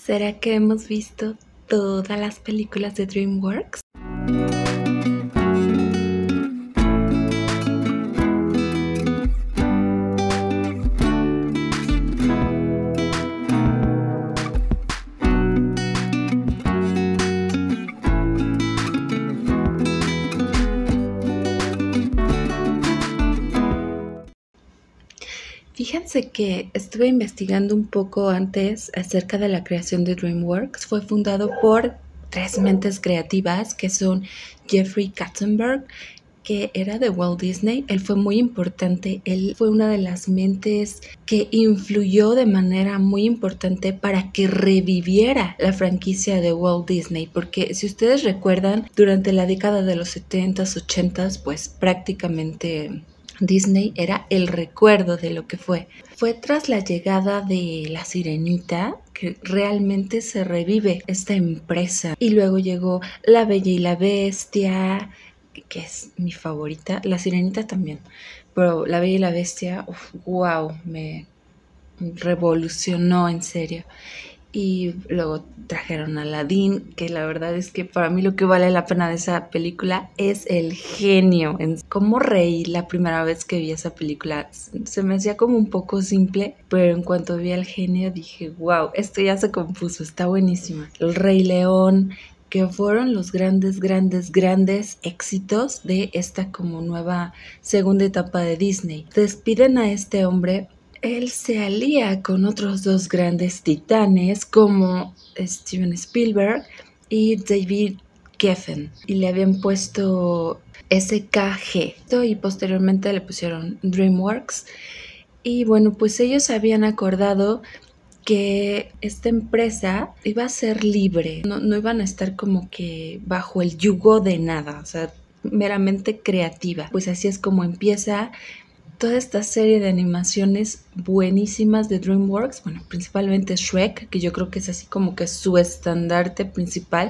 ¿Será que hemos visto todas las películas de DreamWorks? Fíjense que estuve investigando un poco antes acerca de la creación de DreamWorks. Fue fundado por tres mentes creativas que son Jeffrey Katzenberg, que era de Walt Disney. Él fue muy importante, él fue una de las mentes que influyó de manera muy importante para que reviviera la franquicia de Walt Disney, porque si ustedes recuerdan, durante la década de los 70s, 80s, pues prácticamente Disney era el recuerdo de lo que fue. Fue tras la llegada de La Sirenita que realmente se revive esta empresa. Y luego llegó La Bella y la Bestia, que es mi favorita. La Sirenita también, pero La Bella y la Bestia, wow, me revolucionó en serio. Y luego trajeron a Aladdin, que la verdad es que para mí lo que vale la pena de esa película es el genio. Cómo reí la primera vez que vi esa película. Se me hacía como un poco simple, pero en cuanto vi al genio dije, wow, esto ya se compuso, está buenísima. El Rey León, que fueron los grandes éxitos de esta como nueva segunda etapa de Disney. Despiden a este hombre. Él se alía con otros dos grandes titanes como Steven Spielberg y David Geffen, y le habían puesto SKG y posteriormente le pusieron DreamWorks. Y bueno, pues ellos habían acordado que esta empresa iba a ser libre, no iban a estar como que bajo el yugo de nada, o sea, meramente creativa. Pues así es como empieza toda esta serie de animaciones buenísimas de DreamWorks, bueno, principalmente Shrek, que yo creo que es así como que su estandarte principal.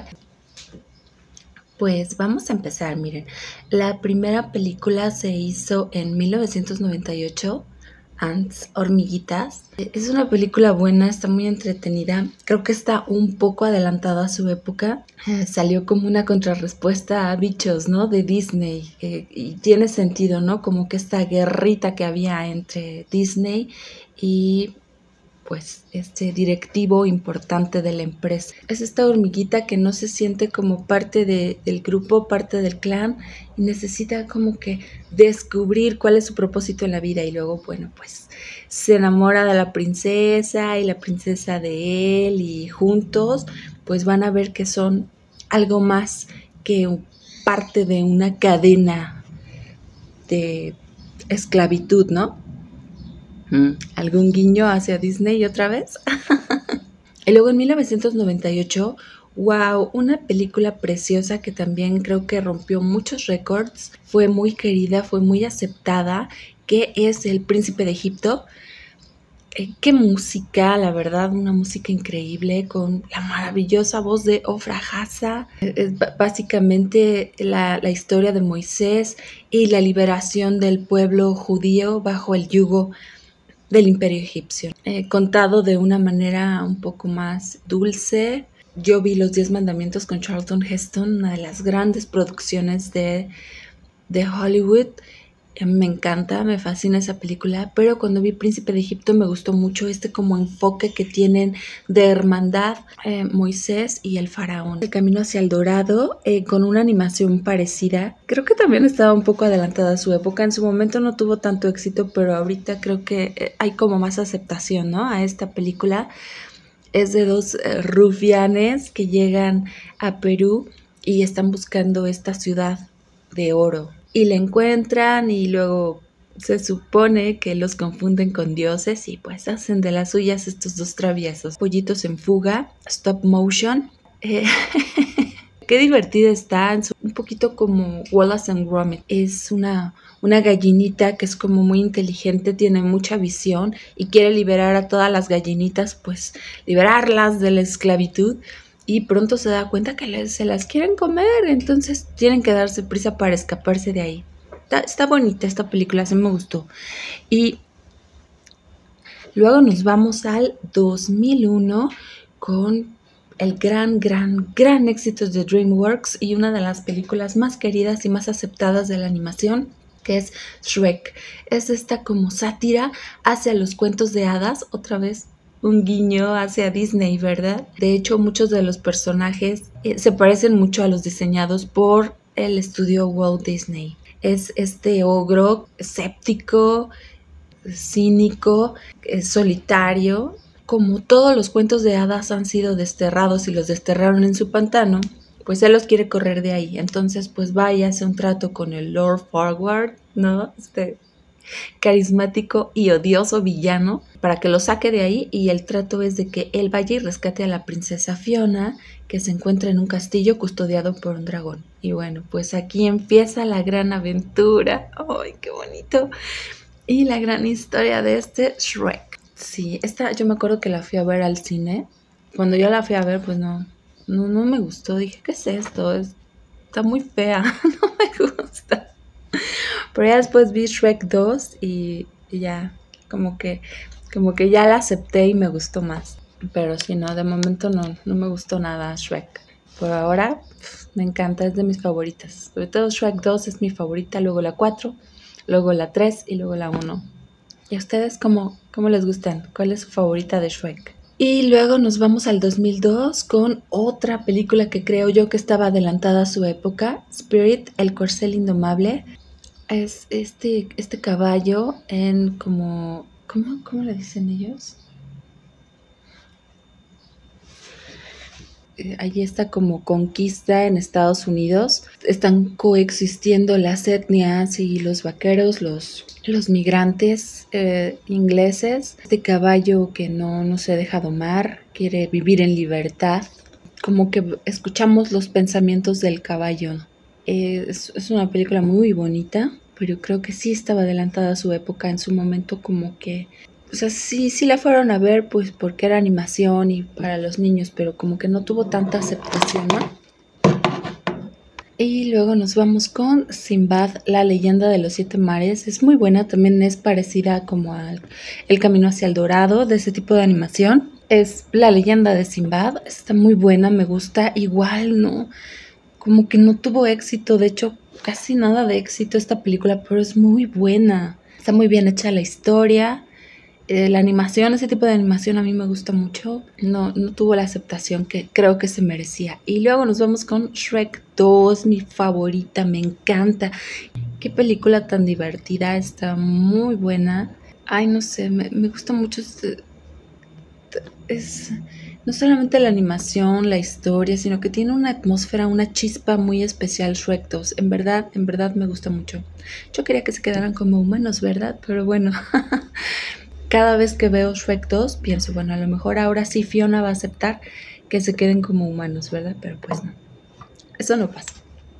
Pues vamos a empezar, miren. La primera película se hizo en 1998, Ants, Hormiguitas. Es una película buena, está muy entretenida. Creo que está un poco adelantada a su época. Salió como una contrarrespuesta a Bichos, ¿no? De Disney. Y tiene sentido, ¿no? Como que esta guerrita que había entre Disney y pues este directivo importante de la empresa. Es esta hormiguita que no se siente como parte del grupo, parte del clan, y necesita como que descubrir cuál es su propósito en la vida. Y luego, bueno, pues se enamora de la princesa y la princesa de él, y juntos pues van a ver que son algo más que parte de una cadena de esclavitud, ¿no? ¿Algún guiño hacia Disney otra vez? Y luego en 1998, wow, una película preciosa que también creo que rompió muchos récords, fue muy querida, fue muy aceptada, que es El Príncipe de Egipto. Qué música, la verdad, una música increíble con la maravillosa voz de Ofra Hassa. Es básicamente la historia de Moisés y la liberación del pueblo judío bajo el yugo del Imperio Egipcio, contado de una manera un poco más dulce. Yo vi Los 10 Mandamientos con Charlton Heston, una de las grandes producciones de Hollywood. Me encanta, me fascina esa película, pero cuando vi Príncipe de Egipto me gustó mucho este como enfoque que tienen de hermandad, Moisés y el faraón. El camino hacia el dorado, con una animación parecida. Creo que también estaba un poco adelantada a su época. En su momento no tuvo tanto éxito, pero ahorita creo que hay como más aceptación, ¿no?, a esta película. Es de dos rufianes que llegan a Perú y están buscando esta ciudad de oro. Y la encuentran y luego se supone que los confunden con dioses y pues hacen de las suyas estos dos traviesos. Pollitos en fuga, stop motion. Qué divertida está, un poquito como Wallace and Gromit. Es una gallinita que es como muy inteligente, tiene mucha visión y quiere liberar a todas las gallinitas, pues liberarlas de la esclavitud. Y pronto se da cuenta que se las quieren comer, entonces tienen que darse prisa para escaparse de ahí. Está bonita esta película, sí me gustó. Y luego nos vamos al 2001 con el gran éxito de DreamWorks y una de las películas más queridas y más aceptadas de la animación, que es Shrek. Es esta como sátira hacia los cuentos de hadas, otra vez un guiño hacia Disney, ¿verdad? De hecho, muchos de los personajes se parecen mucho a los diseñados por el estudio Walt Disney. Es este ogro escéptico, cínico, solitario. Como todos los cuentos de hadas han sido desterrados y los desterraron en su pantano, pues él los quiere correr de ahí. Entonces, pues va y hace un trato con el Lord Farquaad, ¿no? Este carismático y odioso villano, para que lo saque de ahí, y el trato es de que él vaya y rescate a la princesa Fiona, que se encuentra en un castillo custodiado por un dragón. Y bueno, pues aquí empieza la gran aventura. ¡Ay, qué bonito! Y la gran historia de este Shrek. Sí, esta yo me acuerdo que la fui a ver al cine. Cuando yo la fui a ver, pues no me gustó. Dije, ¿qué es esto? Está muy fea, no me gusta. Pero ya después vi Shrek 2 y ya, como que ya la acepté y me gustó más. Pero sí, no, de momento no me gustó nada Shrek. Por ahora, me encanta, es de mis favoritas. Sobre todo Shrek 2 es mi favorita, luego la 4, luego la 3 y luego la 1. ¿Y a ustedes cómo les gustan? ¿Cuál es su favorita de Shrek? Y luego nos vamos al 2002 con otra película que creo yo que estaba adelantada a su época, Spirit, el corcel indomable. Es este caballo en como... ¿Cómo le dicen ellos? Allí está como conquista en Estados Unidos. Están coexistiendo las etnias y los vaqueros, los migrantes ingleses. Este caballo que no se deja domar, quiere vivir en libertad. Como que escuchamos los pensamientos del caballo. Es una película muy bonita, pero creo que sí estaba adelantada a su época en su momento, como que... O sea, sí la fueron a ver pues porque era animación y para los niños, pero como que no tuvo tanta aceptación, ¿no? Y luego nos vamos con Sinbad, la leyenda de los 7 mares. Es muy buena, también es parecida como al El camino hacia el dorado, de ese tipo de animación. Es la leyenda de Sinbad, está muy buena, me gusta. Igual, ¿no? Como que no tuvo éxito, de hecho, casi nada de éxito esta película, pero es muy buena. Está muy bien hecha la historia. La animación, ese tipo de animación a mí me gusta mucho. No tuvo la aceptación que creo que se merecía. Y luego nos vamos con Shrek 2, mi favorita, me encanta. Qué película tan divertida, está muy buena. Ay, no sé, me gusta mucho. Es no solamente la animación, la historia, sino que tiene una atmósfera, una chispa muy especial Shrek 2. En verdad me gusta mucho. Yo quería que se quedaran como humanos, ¿verdad? Pero bueno... Cada vez que veo Shrek 2 pienso, bueno, a lo mejor ahora sí Fiona va a aceptar que se queden como humanos, ¿verdad? Pero pues no, eso no pasa.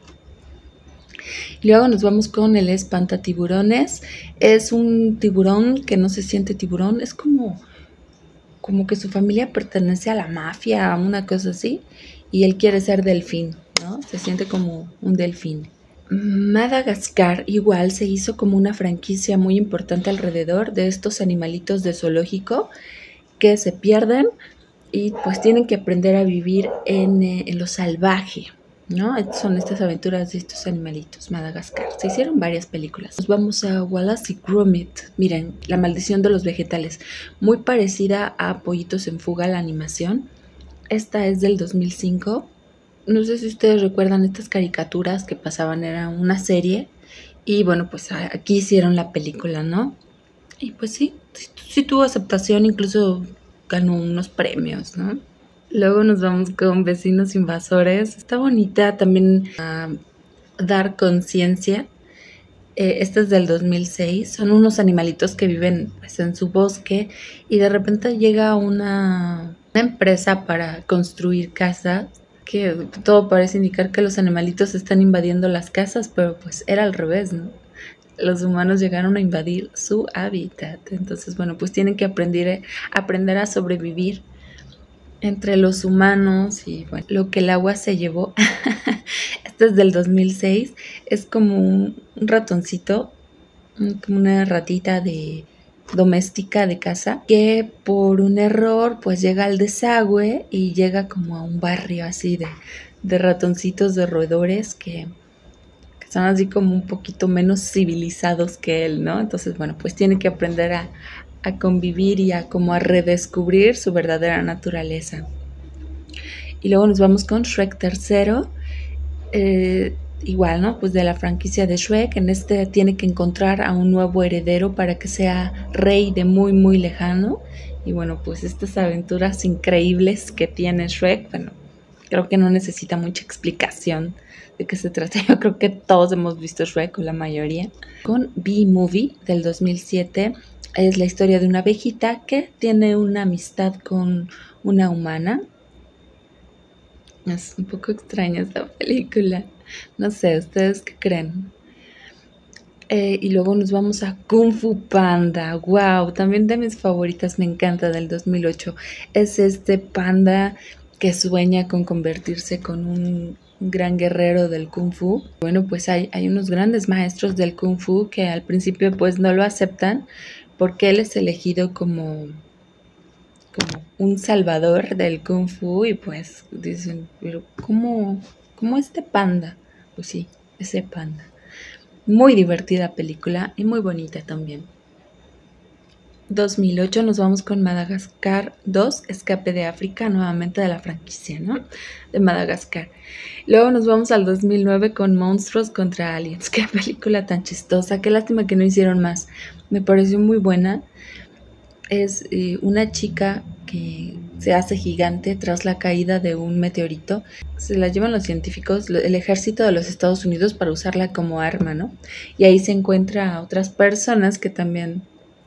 Y luego nos vamos con el espantatiburones. Es un tiburón que no se siente tiburón, es como que su familia pertenece a la mafia, a una cosa así, y él quiere ser delfín, ¿no? Se siente como un delfín. Madagascar igual se hizo como una franquicia muy importante alrededor de estos animalitos de zoológico que se pierden y pues tienen que aprender a vivir en lo salvaje, ¿no? Son estas aventuras de estos animalitos, Madagascar. Se hicieron varias películas. Nos vamos a Wallace y Gromit. Miren, La maldición de los vegetales. Muy parecida a Pollitos en fuga, la animación. Esta es del 2005. No sé si ustedes recuerdan estas caricaturas que pasaban, era una serie y bueno, pues aquí hicieron la película, ¿no? Y pues sí tuvo aceptación, incluso ganó unos premios, ¿no? Luego nos vamos con Vecinos Invasores, está bonita también a dar conciencia. Esta es del 2006, son unos animalitos que viven pues, en su bosque y de repente llega una empresa para construir casas, que todo parece indicar que los animalitos están invadiendo las casas, pero pues era al revés, ¿no? Los humanos llegaron a invadir su hábitat. Entonces, bueno, pues tienen que aprender a sobrevivir entre los humanos y bueno, lo que el agua se llevó. Este es del 2006. Es como un ratoncito, como una ratita de doméstica de casa que por un error pues llega al desagüe y llega como a un barrio así de ratoncitos de roedores que son así como un poquito menos civilizados que él, ¿no? Entonces, bueno, pues tiene que aprender a convivir y a como a redescubrir su verdadera naturaleza. Y luego nos vamos con Shrek tercero, igual, ¿no? Pues de la franquicia de Shrek, en este tiene que encontrar a un nuevo heredero para que sea rey de muy, muy lejano. Y bueno, pues estas aventuras increíbles que tiene Shrek, bueno, creo que no necesita mucha explicación de qué se trata. Yo creo que todos hemos visto Shrek, o la mayoría. Con B-Movie del 2007 es la historia de una abejita que tiene una amistad con una humana. Es un poco extraña esta película. No sé, ¿ustedes qué creen? Y luego nos vamos a Kung Fu Panda. Wow, también de mis favoritas, me encanta, del 2008. Es este panda que sueña con convertirse con un gran guerrero del Kung Fu. Bueno, pues hay unos grandes maestros del Kung Fu que al principio pues no lo aceptan porque él es elegido como un salvador del Kung Fu y pues dicen, pero ¿cómo este panda? Pues sí, ese panda. Muy divertida película y muy bonita también. 2008 nos vamos con Madagascar 2, Escape de África, nuevamente de la franquicia, ¿no? De Madagascar. Luego nos vamos al 2009 con Monstruos contra Aliens. Qué película tan chistosa, qué lástima que no hicieron más. Me pareció muy buena. Es una chica que se hace gigante tras la caída de un meteorito. Se la llevan los científicos, el ejército de los Estados Unidos para usarla como arma, ¿no? Y ahí se encuentra a otras personas que también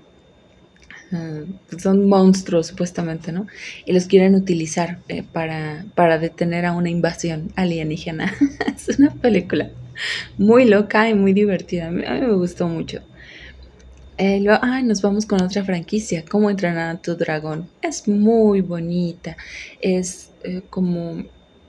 son monstruos supuestamente, ¿no? Y los quieren utilizar para detener a una invasión alienígena. Es una película muy loca y muy divertida. A mí me gustó mucho. Luego, nos vamos con otra franquicia, Cómo entrenar a tu dragón. Es muy bonita, es como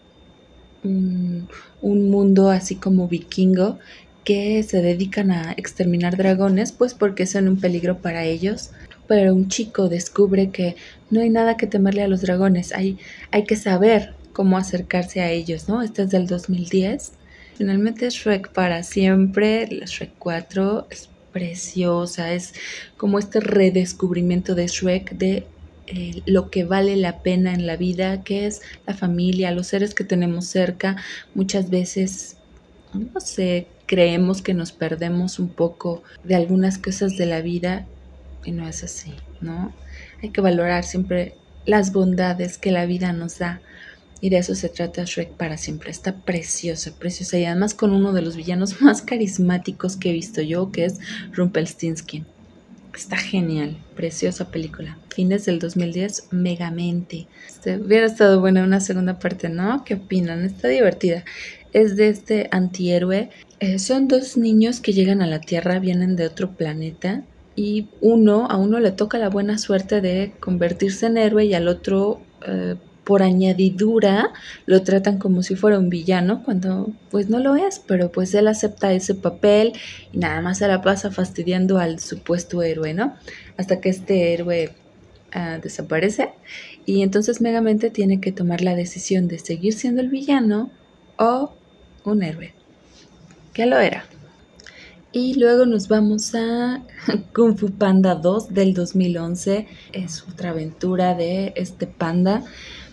un mundo así como vikingo que se dedican a exterminar dragones, pues porque son un peligro para ellos. Pero un chico descubre que no hay nada que temerle a los dragones, hay que saber cómo acercarse a ellos, ¿no? Este es del 2010. Finalmente Shrek para siempre, la Shrek 4 es preciosa, es como este redescubrimiento de Shrek de lo que vale la pena en la vida, que es la familia, los seres que tenemos cerca. Muchas veces, no sé, creemos que nos perdemos un poco de algunas cosas de la vida y no es así, ¿no? Hay que valorar siempre las bondades que la vida nos da. Y de eso se trata Shrek para siempre. Está preciosa, preciosa. Y además con uno de los villanos más carismáticos que he visto yo, que es Rumpelstiltskin. Está genial, preciosa película. Fines del 2010, megamente. Hubiera estado buena una segunda parte, ¿no? ¿Qué opinan? Está divertida. Es de este antihéroe. Son dos niños que llegan a la Tierra, vienen de otro planeta. Y a uno le toca la buena suerte de convertirse en héroe y al otro... por añadidura lo tratan como si fuera un villano cuando pues no lo es, pero pues él acepta ese papel y nada más se la pasa fastidiando al supuesto héroe, ¿no? Hasta que este héroe desaparece y entonces Megamente tiene que tomar la decisión de seguir siendo el villano o un héroe, que lo era. Y luego nos vamos a Kung Fu Panda 2 del 2011. Es otra aventura de este panda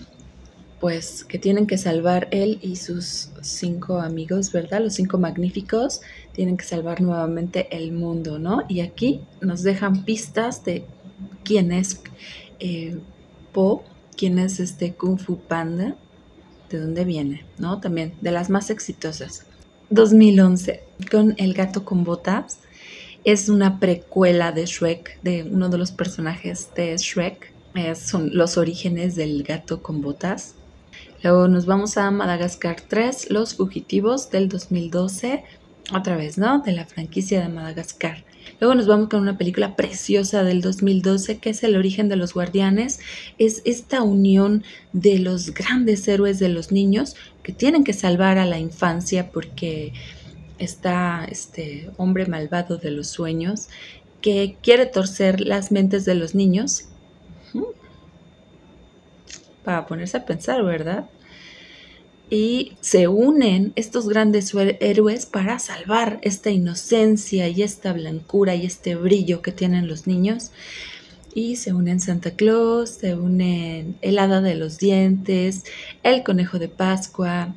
pues que tienen que salvar él y sus 5 amigos, ¿verdad? Los 5 magníficos tienen que salvar nuevamente el mundo, ¿no? Y aquí nos dejan pistas de quién es Po, quién es este Kung Fu Panda, de dónde viene, ¿no? También de las más exitosas. 2011, con El gato con botas. Es una precuela de Shrek, de uno de los personajes de Shrek. Son los orígenes del gato con botas. Luego nos vamos a Madagascar 3, Los Fugitivos del 2012, otra vez, ¿no? De la franquicia de Madagascar. Luego nos vamos con una película preciosa del 2012 que es El origen de los guardianes. Es esta unión de los grandes héroes de los niños que tienen que salvar a la infancia porque está este hombre malvado de los sueños que quiere torcer las mentes de los niños. Para ponerse a pensar, ¿verdad? Y se unen estos grandes héroes para salvar esta inocencia y esta blancura y este brillo que tienen los niños. Y se unen Santa Claus, se unen el hada de los dientes, el conejo de Pascua,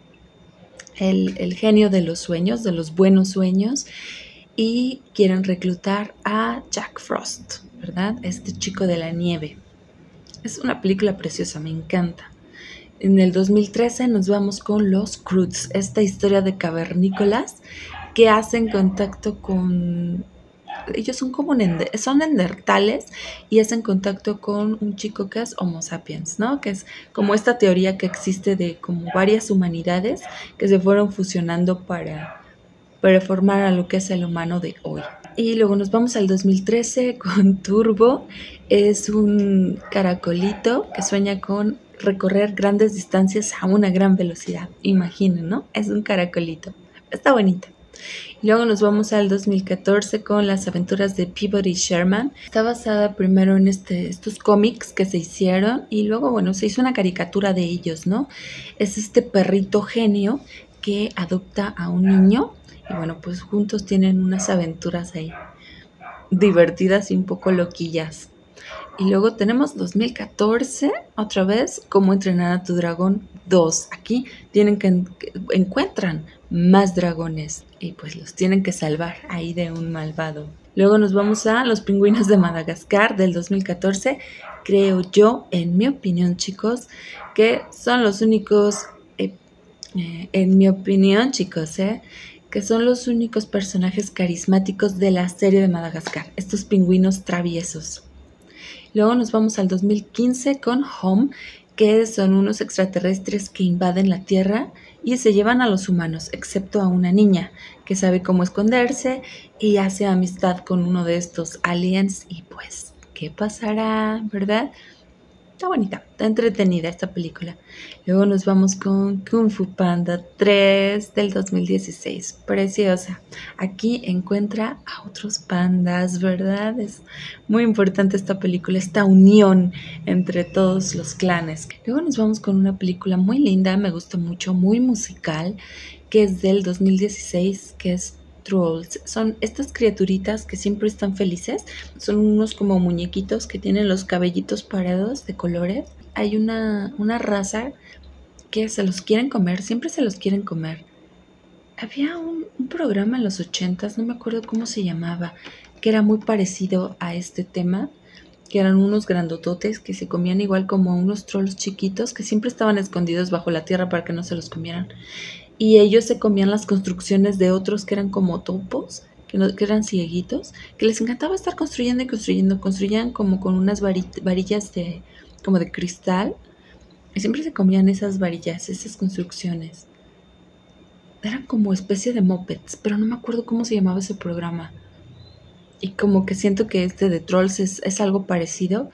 el genio de los sueños, de los buenos sueños, y quieren reclutar a Jack Frost, ¿verdad? Este chico de la nieve. Es una película preciosa, me encanta. En el 2013 nos vamos con los Croods, esta historia de cavernícolas que hacen contacto con... Ellos son como son neandertales y hacen contacto con un chico que es Homo sapiens, ¿no? Que es como esta teoría que existe de como varias humanidades que se fueron fusionando para formar a lo que es el humano de hoy. Y luego nos vamos al 2013 con Turbo. Es un caracolito que sueña con recorrer grandes distancias a una gran velocidad. Imaginen, ¿no? Es un caracolito. Está bonito. Y luego nos vamos al 2014 con Las aventuras de Peabody Sherman. Está basada primero en estos cómics que se hicieron y luego, bueno, se hizo una caricatura de ellos, ¿no? Es este perrito genio que adopta a un niño y bueno, pues juntos tienen unas aventuras ahí divertidas y un poco loquillas. Y luego tenemos 2014, otra vez, Cómo entrenar a tu dragón 2. Aquí tienen que encuentran más dragones y pues los tienen que salvar ahí de un malvado. Luego nos vamos a Los pingüinos de Madagascar del 2014. Creo yo, en mi opinión, chicos, que son los únicos, en mi opinión, chicos, que son los únicos personajes carismáticos de la serie de Madagascar, estos pingüinos traviesos. Luego nos vamos al 2015 con Home, que son unos extraterrestres que invaden la Tierra y se llevan a los humanos, excepto a una niña que sabe cómo esconderse y hace amistad con uno de estos aliens y pues, ¿qué pasará, verdad? Está bonita, está entretenida esta película. Luego nos vamos con Kung Fu Panda 3 del 2016. Preciosa. Aquí encuentra a otros pandas, ¿verdad? Es muy importante esta película, esta unión entre todos los clanes. Luego nos vamos con una película muy linda, me gustó mucho, muy musical, que es del 2016, que es Trolls. Son estas criaturitas que siempre están felices. Son unos como muñequitos que tienen los cabellitos parados de colores. Hay una raza que se los quieren comer, siempre se los quieren comer. Había un programa en los 80s, no me acuerdo cómo se llamaba, que era muy parecido a este tema, que eran unos grandototes que se comían igual como unos trolls chiquitos que siempre estaban escondidos bajo la tierra para que no se los comieran. Y ellos se comían las construcciones de otros que eran como topos, que eran cieguitos, que les encantaba estar construyendo y construyendo. Construían como con unas varillas como de cristal. Y siempre se comían esas varillas, esas construcciones. Eran como especie de mopeds, pero no me acuerdo cómo se llamaba ese programa. Y como que siento que este de Trolls es algo parecido.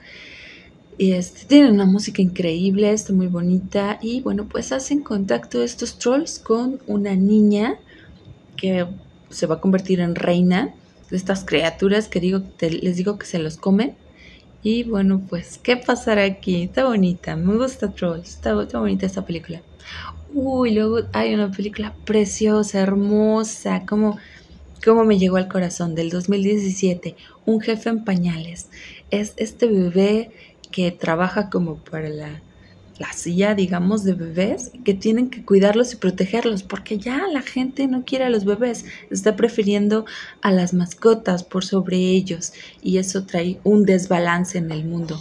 Y tienen una música increíble, está muy bonita. Y bueno, pues hacen contacto estos trolls con una niña que se va a convertir en reina de estas criaturas que les digo que se los comen. Y bueno, pues, ¿qué pasará aquí? Está bonita, me gusta Trolls, está bonita esta película. Uy, luego hay una película preciosa, hermosa, como me llegó al corazón, del 2017, Un jefe en pañales. Es este bebé que trabaja como para la silla, digamos, de bebés, que tienen que cuidarlos y protegerlos, porque ya la gente no quiere a los bebés, está prefiriendo a las mascotas por sobre ellos, y eso trae un desbalance en el mundo.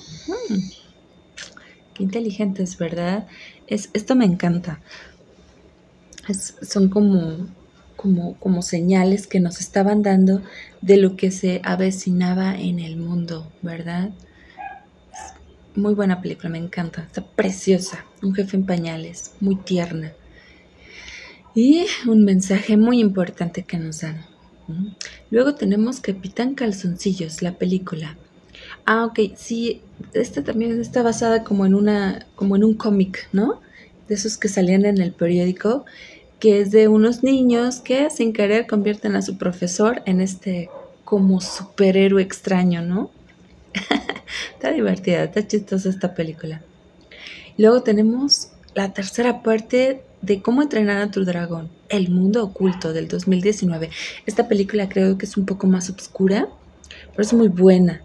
Qué inteligentes, ¿verdad? Esto me encanta. Son como señales que nos estaban dando de lo que se avecinaba en el mundo, ¿verdad? Muy buena película, me encanta, está preciosa. Un jefe en pañales, muy tierna. Y un mensaje muy importante que nos dan. Luego tenemos Capitán Calzoncillos, la película. Ok, sí, esta también está basada como en un cómic, ¿no? De esos que salían en el periódico, que es de unos niños que sin querer convierten a su profesor en este como superhéroe extraño, ¿no? Está divertida, está chistosa esta película. Luego tenemos la tercera parte de Cómo entrenar a tu dragón, El mundo oculto del 2019. Esta película creo que es un poco más oscura, pero es muy buena,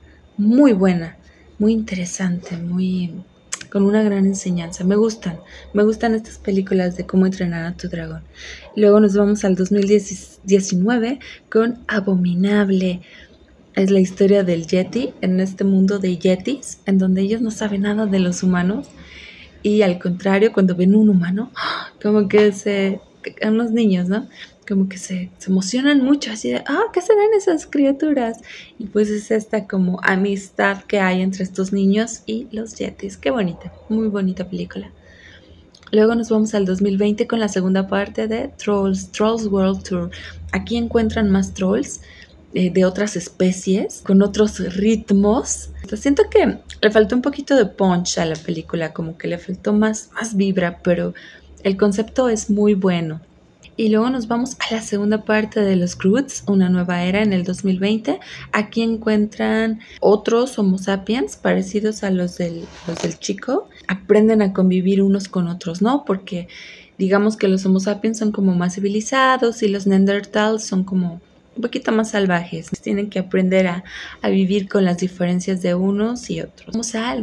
muy interesante, con una gran enseñanza. Me gustan estas películas de Cómo entrenar a tu dragón. Luego nos vamos al 2019 con Abominable. Es la historia del Yeti en este mundo de Yetis, en donde ellos no saben nada de los humanos. Y al contrario, cuando ven un humano, como que unos niños, ¿no? Como que se emocionan mucho, así de, ¿qué serán esas criaturas? Y pues es esta como amistad que hay entre estos niños y los Yetis. Qué bonita, muy bonita película. Luego nos vamos al 2020 con la segunda parte de Trolls World Tour. Aquí encuentran más trolls de otras especies, con otros ritmos. Siento que le faltó un poquito de punch a la película, como que le faltó más vibra, pero el concepto es muy bueno. Y luego nos vamos a la segunda parte de los Croods, una nueva era en el 2020. Aquí encuentran otros Homo sapiens parecidos a los del chico. Aprenden a convivir unos con otros, ¿no? Porque digamos que los Homo sapiens son como más civilizados y los Neanderthals son como un poquito más salvajes. Tienen que aprender a vivir con las diferencias de unos y otros. Vamos al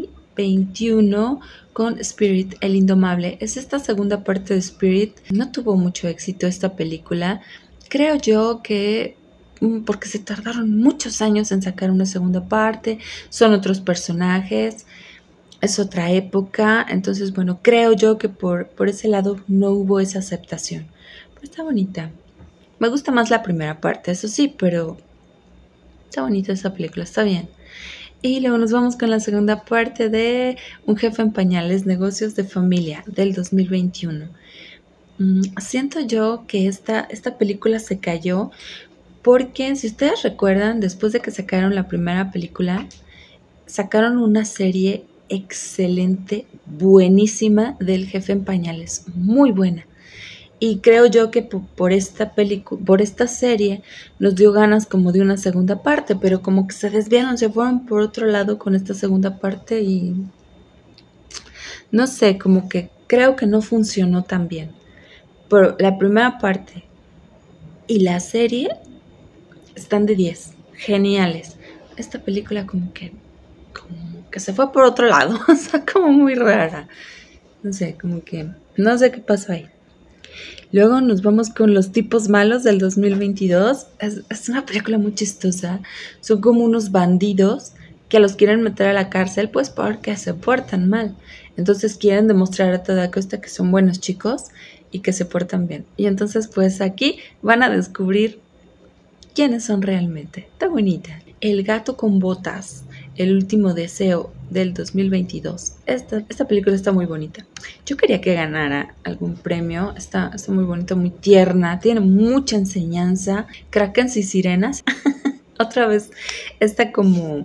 2021 con Spirit, el Indomable. Es esta segunda parte de Spirit. No tuvo mucho éxito esta película. Creo yo que porque se tardaron muchos años en sacar una segunda parte. Son otros personajes. Es otra época. Entonces, bueno, creo yo que por ese lado no hubo esa aceptación. Pero está bonita. Me gusta más la primera parte, eso sí, pero está bonita esa película, está bien. Y luego nos vamos con la segunda parte de Un jefe en pañales, negocios de familia, del 2021. Siento yo que esta película se cayó porque, si ustedes recuerdan, después de que sacaron la primera película, sacaron una serie excelente, buenísima del jefe en pañales, muy buena. Y creo yo que por esta serie nos dio ganas como de una segunda parte, pero como que se desviaron, se fueron por otro lado con esta segunda parte y no sé, como que creo que no funcionó tan bien. Pero la primera parte y la serie están de 10, geniales. Esta película como que se fue por otro lado, o sea, como muy rara. No sé, como que no sé qué pasó ahí. Luego nos vamos con Los tipos malos del 2022. Es una película muy chistosa. Son como unos bandidos que los quieren meter a la cárcel pues porque se portan mal. Entonces quieren demostrar a toda costa que son buenos chicos y que se portan bien. Y entonces pues aquí van a descubrir quiénes son realmente. Está bonita. El gato con botas, el último deseo del 2022. Esta película está muy bonita. Yo quería que ganara algún premio. Está muy bonita, muy tierna. Tiene mucha enseñanza. Krakens y sirenas. Otra vez está como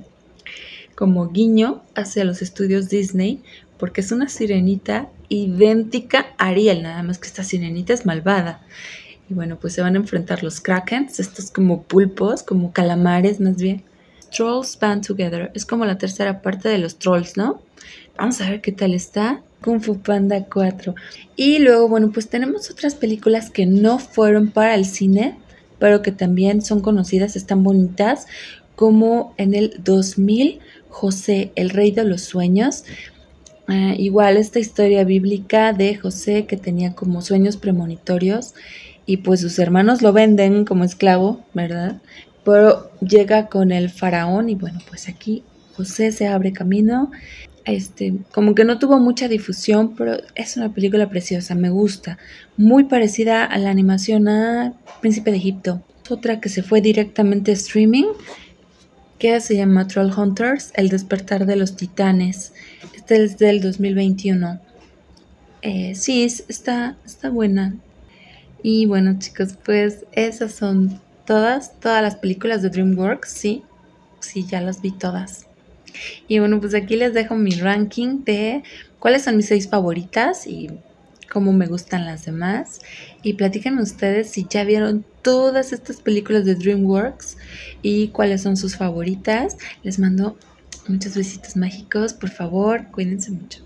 guiño hacia los estudios Disney, porque es una sirenita idéntica a Ariel, nada más que esta sirenita es malvada. Y bueno, pues se van a enfrentar los Krakens, estos como pulpos, como calamares más bien. Trolls Band Together, es como la tercera parte de los Trolls, ¿no? Vamos a ver qué tal está. Kung Fu Panda 4. Y luego, bueno, pues tenemos otras películas que no fueron para el cine, pero que también son conocidas, están bonitas, como en el 2000, José, el rey de los sueños. Igual esta historia bíblica de José que tenía como sueños premonitorios y pues sus hermanos lo venden como esclavo, ¿verdad? Pero llega con el faraón y bueno, pues aquí José se abre camino. Como que no tuvo mucha difusión, pero es una película preciosa, me gusta. Muy parecida a la animación a Príncipe de Egipto. Otra que se fue directamente a streaming, que se llama Trollhunters, El despertar de los titanes. Este es del 2021. Sí, está buena. Y bueno, chicos, pues esas son todas las películas de DreamWorks, sí, ya las vi todas. Y bueno, pues aquí les dejo mi ranking de cuáles son mis 6 favoritas y cómo me gustan las demás. Y platíquenme ustedes si ya vieron todas estas películas de DreamWorks y cuáles son sus favoritas. Les mando muchos besitos mágicos. Por favor, cuídense mucho.